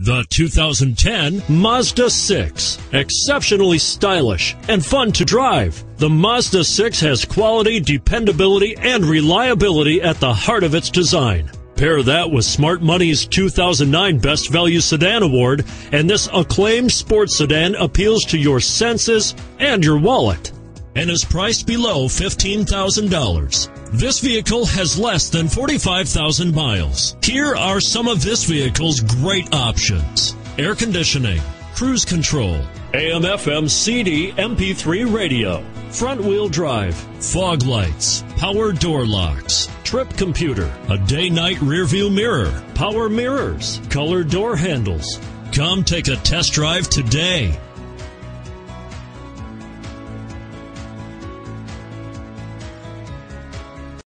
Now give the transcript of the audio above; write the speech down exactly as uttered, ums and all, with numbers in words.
The two thousand ten Mazda six. Exceptionally stylish and fun to drive. The Mazda six has quality, dependability, and reliability at the heart of its design. Pair that with Smart Money's two thousand nine Best Value Sedan Award, and this acclaimed sports sedan appeals to your senses and your wallet, and is priced below fifteen thousand dollars. This vehicle has less than forty-five thousand miles. Here are some of this vehicle's great options: air conditioning, cruise control, A M F M C D M P three radio, front wheel drive, fog lights, power door locks, trip computer, a day-night rear view mirror, power mirrors, color door handles. Come take a test drive today.